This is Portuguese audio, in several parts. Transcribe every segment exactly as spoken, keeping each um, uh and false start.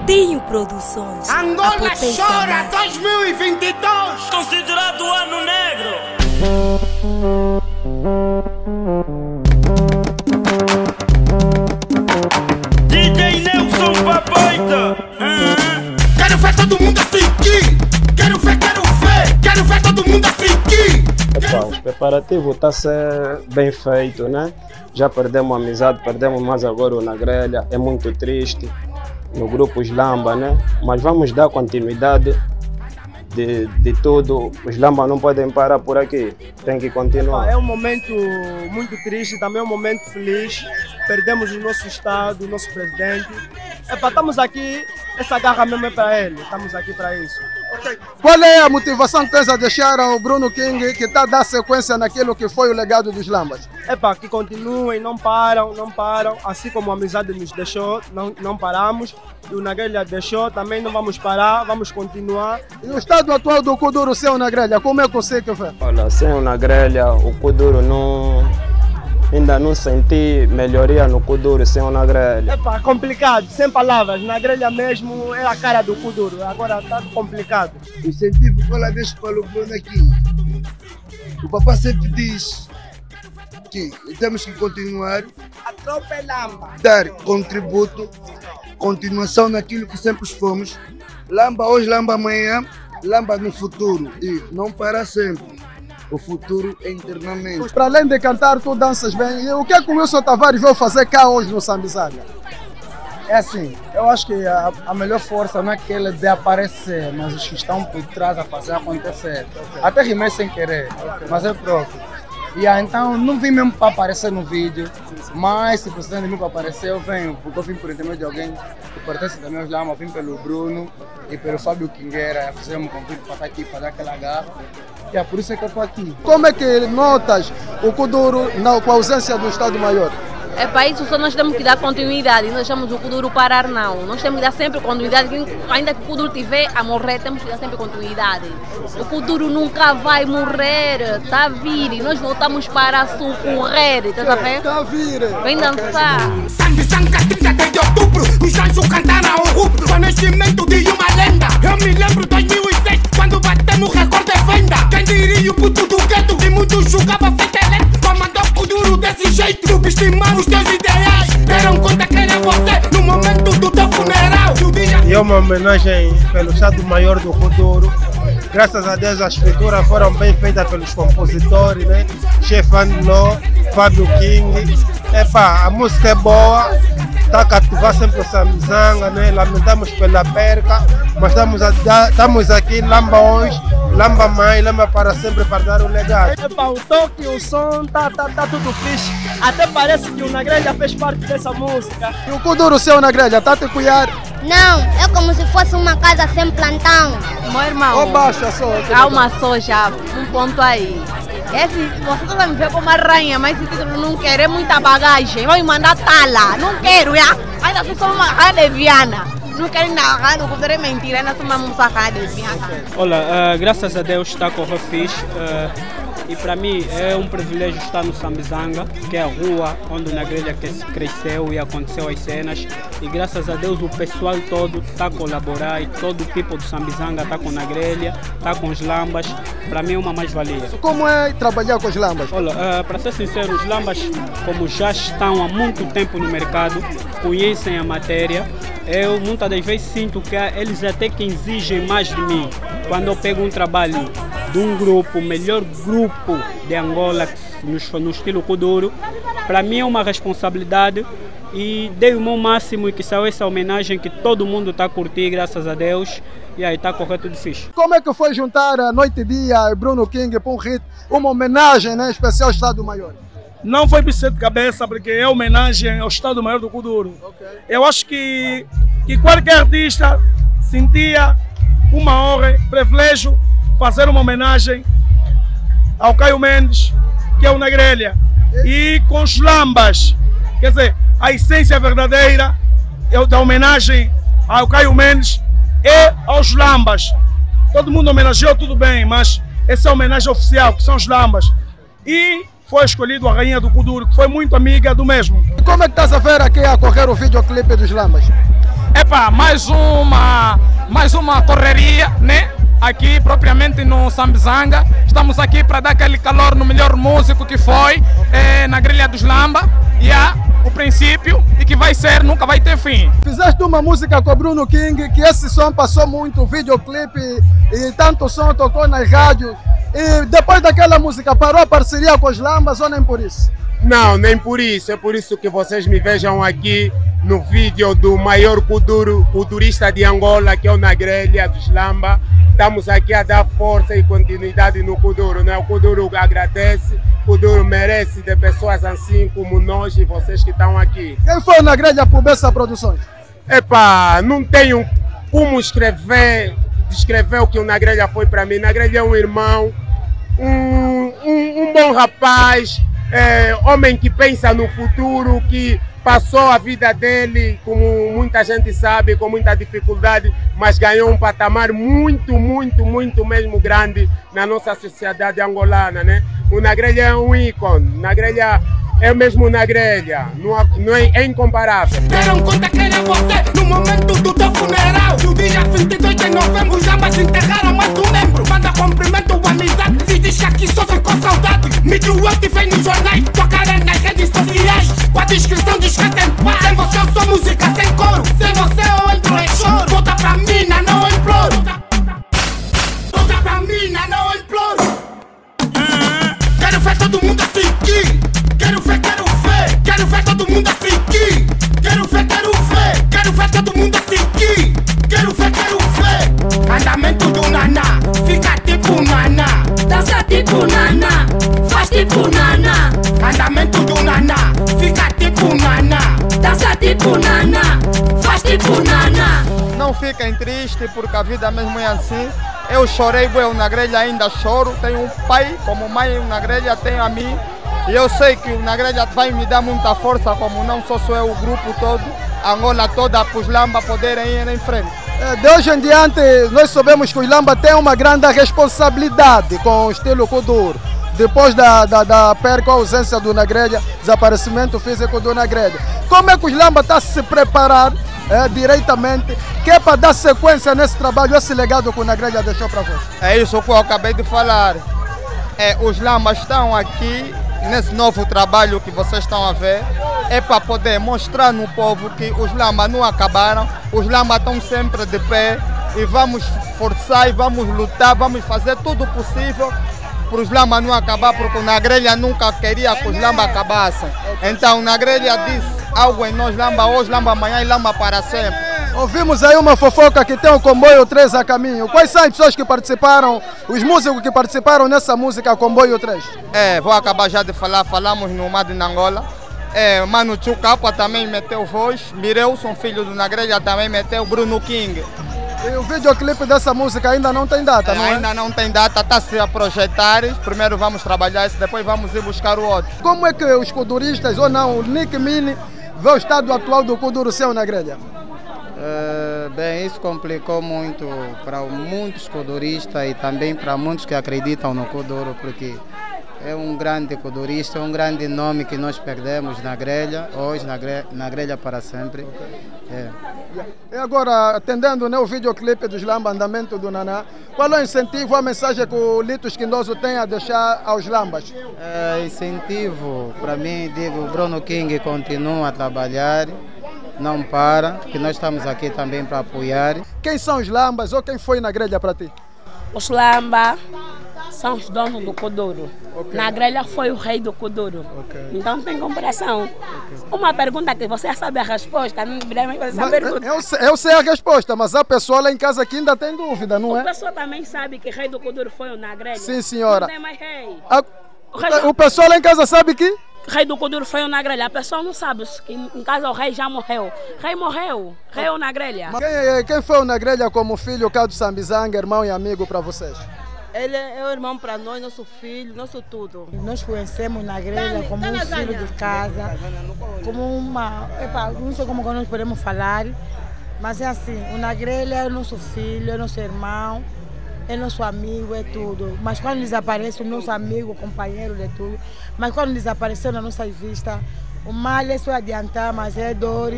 Dinho Produções. Angola chora dois mil e vinte e dois, considerado ano negro. D J Nelson Papaita. uh-huh. Quero ver todo mundo assim. Quero ver, quero ver. Quero ver todo mundo assim. Epa, o preparativo está a ser bem feito, né? Já perdemos a amizade, perdemos mais agora o na grelha, é muito triste. No grupo Os Lamba, né? Mas vamos dar continuidade de, de tudo. Os Lamba não podem parar por aqui, tem que continuar. É um momento muito triste, também é um momento feliz. Perdemos o nosso estado, o nosso presidente. Epa, estamos aqui, essa garra mesmo é para ele, estamos aqui para isso. Okay. Qual é a motivação que tens a deixar ao Bruno King, que está a dar sequência naquilo que foi o legado dos Lambas? Epa, que continuem, não param, não param, assim como a amizade nos deixou, não, não paramos. E o na grelha deixou, também não vamos parar, vamos continuar. E o estado atual do Kuduro sem o na grelha, como é que você quer ver? Olha, sem o na grelha, o Kuduro não... Ainda não senti melhoria no Kuduro sem o na grelha. Epa, complicado, sem palavras. Na grelha mesmo é a cara do Kuduro, agora está complicado. O incentivo que ela deixa para o Bruno aqui. O papai sempre diz que temos que continuar a dar contributo, continuação naquilo que sempre fomos. Lamba hoje, lamba amanhã, lamba no futuro. E não para sempre. O futuro é internamente. Para além de cantar, tu danças bem. E o que é que o Wilson Tavares veio fazer cá hoje no Sambizanga? É assim, eu acho que a, a melhor força não é que ele dê aparecer, mas os que estão por trás a fazer acontecer. Okay. Até rimei sem querer, okay. Mas é próprio. E ah, então não vim mesmo para aparecer no vídeo, mas se precisam de mim para aparecer, eu venho, porque eu vim por intermédio de alguém que pertence também aos Lama, eu vim pelo Bruno e pelo Fábio Kingueira, fizemos um convite para estar aqui, para dar aquela garra. E é por isso que eu estou aqui. Como é que notas o Kuduro na, com a ausência do Estado-Maior? É para isso só nós temos que dar continuidade, não deixamos o Kuduro parar não. Nós temos que dar sempre continuidade, ainda que o Kuduro estiver a morrer, temos que dar sempre continuidade. O Kuduro nunca vai morrer, está a vir e nós voltamos para socorrer, está a ver? Está a vir! Vem dançar! Sambizanga trinta de outubro, os anjos cantaram ao rubro, foi o nascimento de uma lenda. Eu me lembro de dois mil e seis, quando batemos recorde de venda. Quem diria o puto do gueto, e muitos julgavam fetelete, comandou o Kuduro desse jeito, subestimamos os teus ideais, deram conta que era você no momento do teu funeral. E é uma homenagem pelo Estado-Maior do Kuduro. Graças a Deus as escrituras foram bem feitas pelos compositores, né? Chefe Andló, Fábio King. Epa, a música é boa, está a cativar sempre o Sambizanga, né? Lamentamos pela perca, mas estamos, a, estamos aqui, Lamba hoje, Lamba mãe, Lamba para sempre para dar o legado. Epa, o toque, o som, tá, tá, tá tudo fixe. Até parece que o na grelha fez parte dessa música. E o Kuduro seu na grelha, está a te cuidar? Não, é como se fosse uma casa sem plantão. Meu irmão, oh, baixa só, calma só já, um ponto aí. Esse, você vai me ver como uma rainha, mas esse título não quer, é muita bagagem. Vai me mandar tala, não quero, já. Ainda sou uma rainha de Viana. Não quero narrar, não poder mentir, ainda sou uma moça rainha de Viana. Olha, uh, graças a Deus está a correr fixe. Uh, E para mim é um privilégio estar no Sambizanga, que é a rua onde na grelha cresceu e aconteceu as cenas. E graças a Deus o pessoal todo está a colaborar e todo o tipo do Sambizanga está com na grelha, está com os Lambas. Para mim é uma mais-valia. Como é trabalhar com os Lambas? Olha, uh, para ser sincero, os Lambas, como já estão há muito tempo no mercado, conhecem a matéria. Eu muitas das vezes sinto que eles até que exigem mais de mim. Quando eu pego um trabalho de um grupo, o melhor grupo de Angola no, no estilo Kuduro, para mim é uma responsabilidade e dei o meu máximo e que saiu essa homenagem que todo mundo está a curtir, graças a Deus, e aí está correto de fixe. Como é que foi juntar a Noite e Dia Bruno King para um hit, uma homenagem, né, especial ao Estado-Maior? Não foi por ser de cabeça, porque é homenagem ao Estado-Maior do Kuduro. Okay. Eu acho que, que qualquer artista sentia uma honra, privilégio, fazer uma homenagem ao Caio Mendes, que é o na grelha, e com os Lambas. Quer dizer, a essência verdadeira da homenagem ao Caio Mendes é aos Lambas. Todo mundo homenageou, tudo bem, mas essa é a homenagem oficial, que são os Lambas. E foi escolhido a rainha do Kuduro, que foi muito amiga do mesmo. E como é que estás a ver aqui a correr o videoclipe dos Lambas? Epa, mais uma, mais uma correria, né? Aqui propriamente no Sambizanga. Estamos aqui para dar aquele calor no melhor músico que foi é, na grelha dos Lamba. E yeah, o princípio e que vai ser, nunca vai ter fim. Fizeste uma música com o Bruno King, que esse som passou muito, videoclipe e tanto som tocou nas rádios. E depois daquela música parou a parceria com os Lambas ou nem por isso? Não, nem por isso. É por isso que vocês me vejam aqui no vídeo do maior kuduro, kudurista de Angola, que é o Na Grelha dos Lamba. Estamos aqui a dar força e continuidade no kuduro, né? O kuduro agradece, o kuduro merece de pessoas assim como nós e vocês que estão aqui. Quem foi o Na Grelha por essa produção? Epá, não tenho como escrever, descrever o que o Na Grelha foi para mim. Na Grelha é um irmão, um, um, um bom rapaz, é, homem que pensa no futuro, que passou a vida dele, como muita gente sabe, com muita dificuldade, mas ganhou um patamar muito, muito, muito mesmo grande na nossa sociedade angolana, né? O Na Grelha é um ícone, Na Grelha é mesmo Na Grelha, não, não é, é incomparável. Deram conta que era você no momento do teu funeral. No dia vinte e dois de novembro, os Lambas enterraram mais um membro. Manda cumprimento, amizade, e diz que aqui só ficou saudade. Mídio out vem nos jornais, tua cara nas redes sociais. Com a descrição diz que tem paz. Sem você eu sou música sem coro. Sem você eu entro em choro. Volta pra mina, não imploro. Volta pra mina, não imploro. Quero ver todo mundo seguir. Quero ver, quero ver. Quero ver todo mundo seguir. Quero ver, quero ver. Quero ver todo mundo seguir. Quero ver, quero ver. Andamento do Naná, fica tipo Naná. Dança tipo Naná, faz tipo Naná. Andamento do Naná, fica tipo Naná. Dança tipo Naná, faz tipo Naná. Não fiquem tristes porque a vida mesmo é assim. Eu chorei, eu Na Grelha ainda choro. Tenho um pai como mãe, o Na Grelha tem a mim. E eu sei que o Na Grelha vai me dar muita força, como não só sou eu, o grupo todo, a Angola toda, para os Lamba poderem ir em frente. De hoje em diante, nós sabemos que os Lamba têm uma grande responsabilidade com o estilo kuduro. Depois da, da, da perca, a ausência do Na Grelha, desaparecimento físico do Na Grelha. Como é que os Lamba estão a se preparar é, diretamente, que é para dar sequência nesse trabalho, esse legado que o Na Grelha deixou para vocês? É isso que eu acabei de falar. É, os Lambas estão aqui nesse novo trabalho que vocês estão a ver, é para poder mostrar no povo que os Lambas não acabaram, os Lambas estão sempre de pé e vamos forçar e vamos lutar, vamos fazer tudo possível para os Lambas não acabar, porque o Na Grelha nunca queria que os Lambas acabassem. Então o Na Grelha disse algo em nós, Lamba hoje, Lamba amanhã e Lamba para sempre. Ouvimos aí uma fofoca que tem o Comboio três a caminho. Quais são as pessoas que participaram, os músicos que participaram nessa música Comboio três? É, vou acabar já de falar, falamos no Made na Angola. É, Mano Chucapa também meteu voz, Mireuson, filho do Na Grelha, também meteu, Bruno King. E o videoclipe dessa música ainda não tem data, é, não é? Ainda não tem data, está-se a projetar. Primeiro vamos trabalhar isso, depois vamos ir buscar o outro. Como é que os kuduristas, ou não, o Nick Mini, vê o estado atual do kuduro seu Na Grelha? Uh, bem, isso complicou muito para muitos kuduristas e também para muitos que acreditam no kuduro, porque é um grande kudurista, é um grande nome que nós perdemos na grelha, hoje na grelha, na grelha para sempre. É. E agora, atendendo, né, o videoclipe dos Lamba, Andamento do Naná, qual é o incentivo, a mensagem que o Lito Esquindoso tem a deixar aos Lambas? É, incentivo, para mim, digo, o Bruno King continua a trabalhar, não para, que nós estamos aqui também para apoiar. Quem são os Lambas ou quem foi na grelha para ti? Os Lamba são os donos do kuduro. Okay. Na grelha foi o rei do kuduro. Okay. Então não tem comparação. Okay. Uma pergunta que você sabe a resposta, não deveria saber tudo. Eu, eu sei a resposta, mas a pessoa lá em casa aqui ainda tem dúvida, não é? A pessoa também sabe que o rei do kuduro foi o Na Grelha. Sim, senhora. Não tem mais rei. A, o, rei do... o pessoal lá em casa sabe que? O rei do kuduro foi o Na Grelha. A pessoa não sabe que em casa o rei já morreu. O rei morreu. O rei é o Na Grelha. Quem, quem foi o Na Grelha como filho, Cado Sambizanga, irmão e amigo para vocês? Ele é o irmão para nós, nosso filho, nosso tudo. Nós conhecemos Na Grelha como um filho de casa, como uma... Epa, não sei como nós podemos falar, mas é assim, o Na Grelha é nosso filho, é nosso irmão, é nosso amigo, é tudo. Mas quando desaparece, o nosso amigo, companheiro de tudo, mas quando desapareceu na nossa vista, o mal é só adiantar, mas é dor,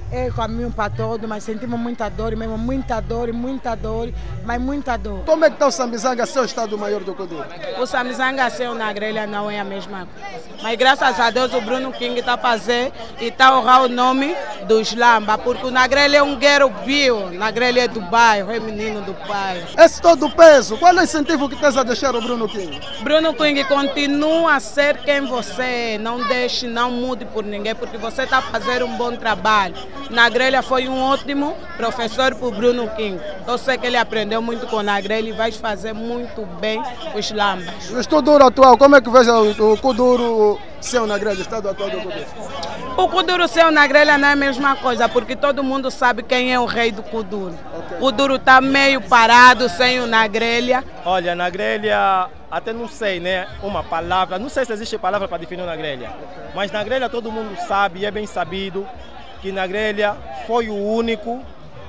é caminho para todo, mas sentimos muita dor, mesmo muita dor, muita dor, mas muita dor. Como é que está o Sambizanga, seu Estado-Maior do Kuduro? O Sambizanga, seu na grelha, não é a mesma coisa. Mas graças a Deus o Bruno King está a fazer e está a honrar o nome dos Lamba, porque o Nagrelha é um guerreiro viu, Nagrelha é do bairro, é menino do bairro. Esse todo o peso, qual é o incentivo que tens a deixar o Bruno King? Bruno King, continua a ser quem você é, não deixe, não mude por ninguém, porque você está a fazer um bom trabalho. Nagrelha foi um ótimo professor para o Bruno King. Eu sei que ele aprendeu muito com o Nagrelha e vai fazer muito bem os Lambas. No Kuduro atual, como é que veja o, o Kuduro seu na grelha, o estado atual do Kuduro? O Kuduro seu na grelha não é a mesma coisa, porque todo mundo sabe quem é o rei do Kuduro. Okay. O Kuduro está meio parado, sem o na grelha. Olha, na grelha, até não sei, né, uma palavra, não sei se existe palavra para definir na grelha, okay. Mas na grelha todo mundo sabe, e é bem sabido, que na grelha foi o único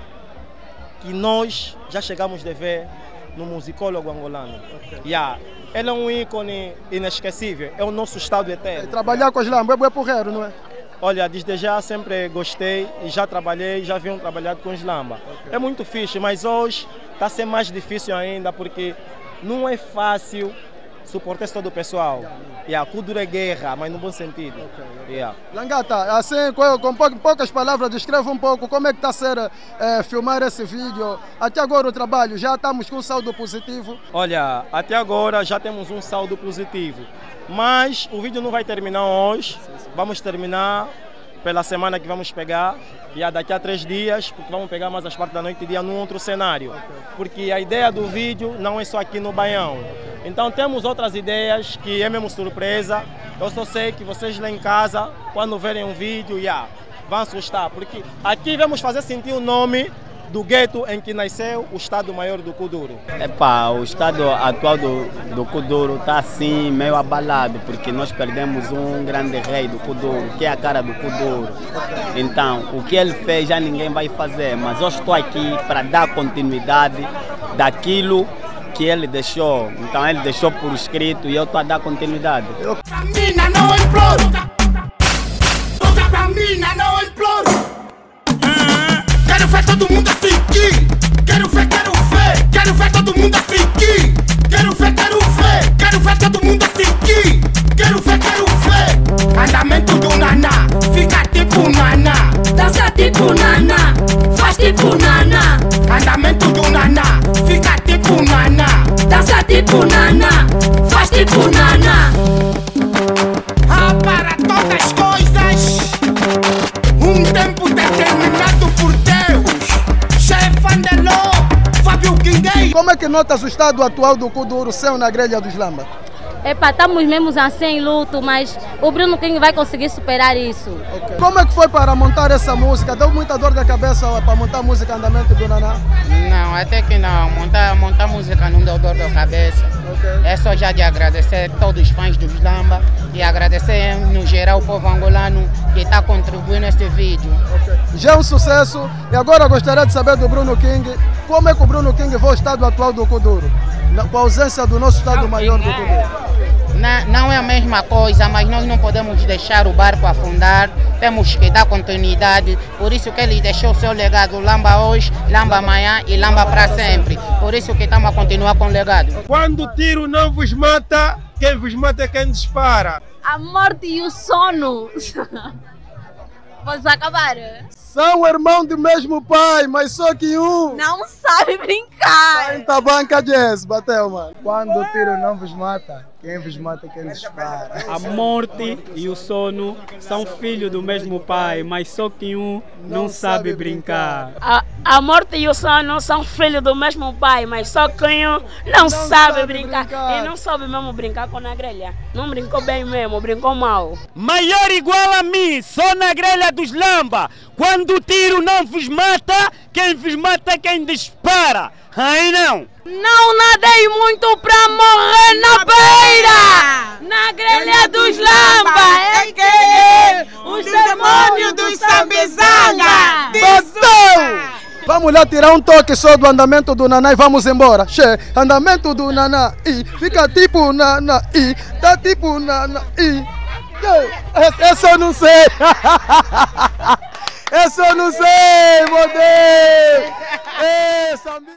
que nós já chegamos a ver no musicólogo angolano. Okay. Yeah. Ele é um ícone inesquecível, é o nosso estado eterno. E trabalhar com as lambas é bué porreiro, não é? Olha, desde já sempre gostei e já trabalhei, já venho trabalhado com os lambas. Okay. É muito fixe, mas hoje está a ser mais difícil ainda porque não é fácil suportar todo o pessoal. Yeah, Kuduro é guerra, mas no bom sentido. Okay. Yeah. Langata, assim, com, com poucas palavras, descreve um pouco como é que está a ser é, filmar esse vídeo. Até agora o trabalho, já estamos com um saldo positivo? Olha, até agora já temos um saldo positivo. Mas o vídeo não vai terminar hoje, vamos terminar pela semana que vamos pegar, e daqui a três dias, porque vamos pegar mais as partes da noite e dia num outro cenário. Porque a ideia do vídeo não é só aqui no Baião. Então temos outras ideias que é mesmo surpresa. Eu só sei que vocês lá em casa, quando verem um vídeo, yeah, vão assustar. Porque aqui vamos fazer sentir o nome do gueto em que nasceu o Estado-Maior do Kuduro. Epa, o estado atual do, do Kuduro está assim meio abalado, porque nós perdemos um grande rei do Kuduro, que é a cara do Kuduro. Então, o que ele fez já ninguém vai fazer, mas eu estou aqui para dar continuidade daquilo que ele deixou. Então ele deixou por escrito e eu estou a dar continuidade. Eu... Mina, não imploro! Pra mina, não imploro! Quero ver todo mundo assim, quero ver, quero ver, quero ver todo mundo assim, quero ver, quero ver, quero ver todo mundo assim, quero ver, quero ver. Andamento do Naná, fica tipo Naná, dança tipo Naná, faz tipo Naná. Andamento do Naná, fica tipo Naná, dança tipo Naná, faz tipo Naná. Ah, para todas as coisas, um tempo determinado por Deus. Como é que notas o estado atual do Kuduro seu na grelha dos Lamba? Epa, estamos mesmo assim em luto, mas o Bruno King vai conseguir superar isso. Okay. Como é que foi para montar essa música? Deu muita dor da cabeça para montar a música Andamento do Naná? Não, até que não. Montar, montar música não deu dor da cabeça. Okay. É só já de agradecer a todos os fãs dos Lamba e agradecer no geral o povo angolano que está contribuindo neste vídeo. Okay. Já é um sucesso e agora gostaria de saber do Bruno King, como é que o Bruno King vê o estado atual do Kuduro, com a ausência do nosso Estado-Maior do Kuduro? Não, não é a mesma coisa, mas nós não podemos deixar o barco afundar, temos que dar continuidade, por isso que ele deixou o seu legado, Lamba hoje, Lamba amanhã e Lamba para sempre, por isso que estamos a continuar com o legado. Quando o tiro não vos mata, quem vos mata é quem dispara. A morte e o sono. Vamos acabar? São irmãos do mesmo pai, mas só que um não sabe brincar. Então banca Jess, bateu, mano. Quando o tiro não vos mata, quem vos mata é quem dispara. A morte e o sono são filhos do mesmo pai, mas só que um não, não sabe, sabe brincar. A, a morte e o sono são filhos do mesmo pai, mas só que um não, não sabe, sabe brincar. brincar. E não soube mesmo brincar com a grelha. Não brincou bem mesmo, brincou mal. Maior igual a mim, só na grelha dos Lamba. Quando o tiro não vos mata, quem vos mata é quem dispara. Aí não. Não nadei muito pra morrer na beira. Na grelha dos Lamba, é que é os demônios dos Sambizanga. Vamos lá tirar um toque só do andamento do Naná e vamos embora. Che, andamento do Naná e fica tipo Naná e tá tipo Naná e essa eu não sei. Esse eu não sei, meu Deus! Essa...